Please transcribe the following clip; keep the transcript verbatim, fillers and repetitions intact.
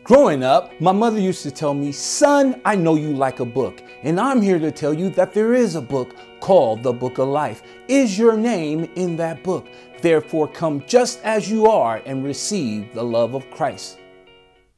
Growing up, my mother used to tell me, son, I know you like a book, and I'm here to tell you that there is a book called the Book of Life. Is your name in that book? Therefore, come just as you are and receive the love of Christ.